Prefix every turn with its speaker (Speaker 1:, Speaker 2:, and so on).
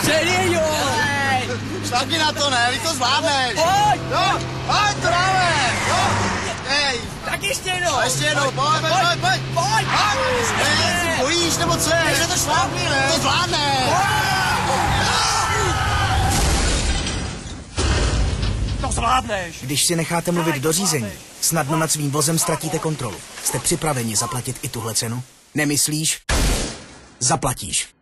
Speaker 1: Předjeď ho!
Speaker 2: Šlapni na to, ne? Vy to zvládneš.
Speaker 1: Pojď!
Speaker 2: Jo, pojď, to dáme. Jo, hej.
Speaker 1: Tak ještě jednou!
Speaker 2: A ještě jednou, pojď.
Speaker 1: Pojď!
Speaker 2: Ne, si bojíš, nebo co je? Takže to šlápni, ne? To zvládneš.
Speaker 1: To zvládneš!
Speaker 3: Když si necháte mluvit do řízení, snadno nad svým vozem ztratíte kontrolu. Jste připraveni zaplatit i tuhle cenu? Nemyslíš? Zaplatíš.